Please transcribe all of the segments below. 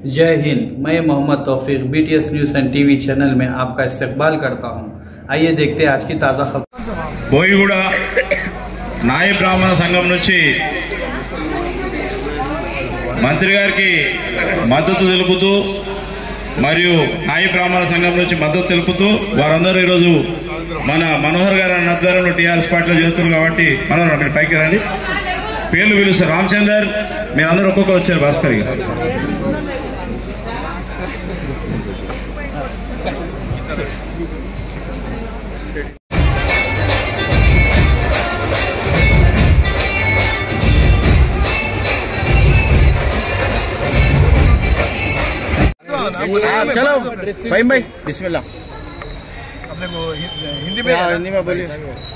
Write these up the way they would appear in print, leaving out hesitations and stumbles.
जय हिंद। मैं Mohammed Taufiq BTS news and TV channel में आपका इस्तकबाल करता हूं। आइए देखते हैं आज की ताज़ा खबर। बोईगूడ नाई ब्राह्मण संघం నుంచి మంత్రి గారికి మద్దతు తెలుపుతూ మరియు నాయి బ్రాహ్మణ సంఘం నుంచి మద్దతు తెలుపుతూ వారందరూ ఈరోజు మన మనోహర్ గారి ఆధ్వర్యంలో టీఆర్ఎస్ పార్టీలో చేస్తున్నారు కాబట్టి మనోహర్ అక్కడ పైకి రండి, పేర్లు పిలుస్తారు. రామచందర్, మీరందరూ ఒక్కొక్కరు వచ్చారు. భాస్కర్ గారు चलो फाइम भाई बिस्मिल्लाह। अपने को हिंदी में बोलिए।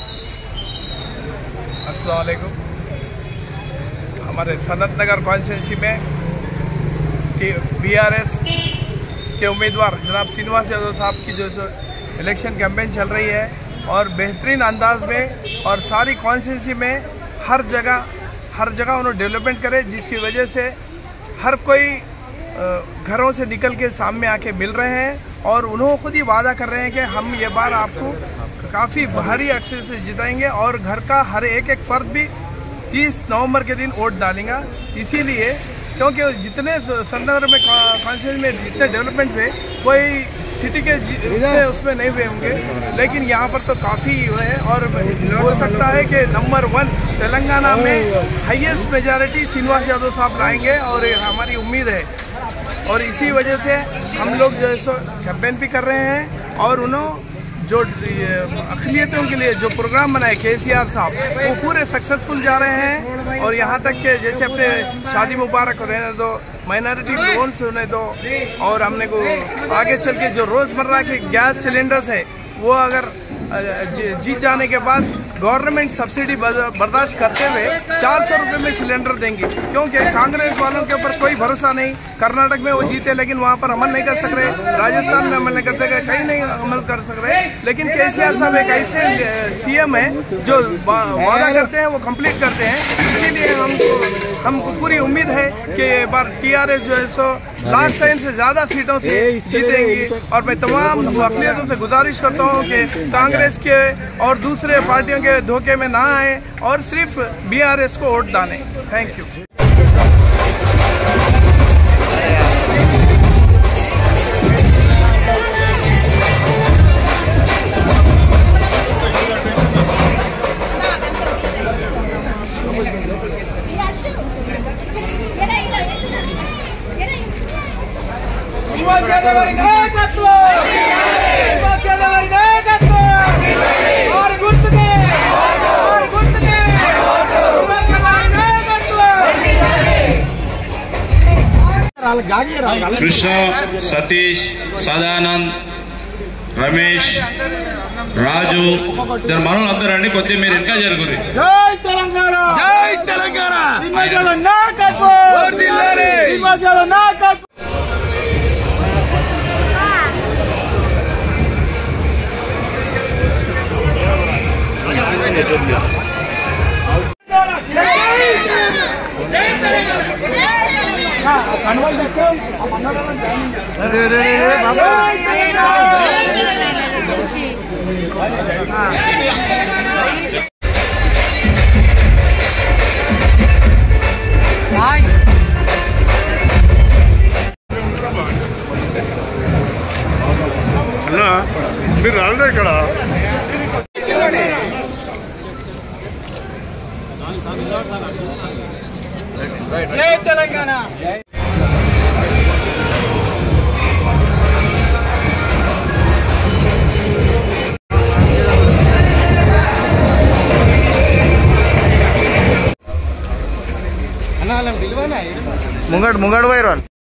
अस्सलाम वालेकुम। हमारे सनत नगर कॉन्स्टिट्यूंसी में BRS के उम्मीदवार जनाब श्रीनिवास यादव साहब की जो इलेक्शन कैंपेन चल रही है और बेहतरीन अंदाज में और सारी कॉन्स्टिट्यूंसी में हर जगह उन्होंने डेवलपमेंट करे, जिसकी वजह से हर कोई घरों से निकल के सामने आके मिल रहे हैं और उन्होंने खुद ही वादा कर रहे हैं कि हम ये बार आपको काफ़ी भारी अक्सर से जिताएंगे और घर का हर एक फर्द भी 30 नवंबर के दिन वोट डालेगा। इसीलिए क्योंकि जितने संदर्भ में कॉन्स्टिट्यूंसी में जितने डेवलपमेंट हुए कोई सिटी के उसमें नहीं हुए होंगे, लेकिन यहाँ पर तो काफ़ी हुए हैं और हो सकता है कि नंबर 1 तेलंगाना में हाईएस्ट मेजॉरिटी श्रीनिवास यादव साहब लाएंगे और हमारी उम्मीद है। और इसी वजह से हम लोग जो है सो कैंपेन भी कर रहे हैं और उन्होंने जो अक़लियतों के लिए जो प्रोग्राम बनाए KCR साहब वो पूरे सक्सेसफुल जा रहे हैं। और यहाँ तक कि जैसे अपने शादी मुबारक रहने दो, माइनॉरिटी लोन्स होने दो, और हमने को आगे चल के जो रोज़मर्रा के गैस सिलेंडर्स है वो अगर जीत जाने के बाद गवर्नमेंट सब्सिडी बर्दाश्त करते हुए 400 रुपये में सिलेंडर देंगी, क्योंकि कांग्रेस वालों के ऊपर कोई भरोसा नहीं। कर्नाटक में वो जीते लेकिन वहाँ पर अमल नहीं कर सक रहे, राजस्थान में अमल नहीं कर सके, कहीं नहीं अमल कर सक रहे। लेकिन KCR साहब एक ऐसे CM है जो वादा करते हैं वो कंप्लीट करते हैं। इसीलिए हमको पूरी उम्मीद है कि ये बार TRS जो है सो लास्ट टाइम से ज़्यादा सीटों से जीतेंगी। और मैं तमाम अक़लियतों से गुजारिश करता हूँ कि कांग्रेस के और दूसरे पार्टियों के धोखे में ना आए और सिर्फ BRS को वोट डालें। Thank you. కృష్ణ, సతీష్, సదానంద్, రమేష్, రాజు, ఇద్దరు మనోళ్ళు అందరండి. కొద్దిగా మీరు ఇంకా జరుగుతుంది. జై తెలంగాణ, జై తెలంగాణ, అన్నా మీరు రాండి ఇక్కడ. జై తెలంగాణ. ముంగడు వైరాల్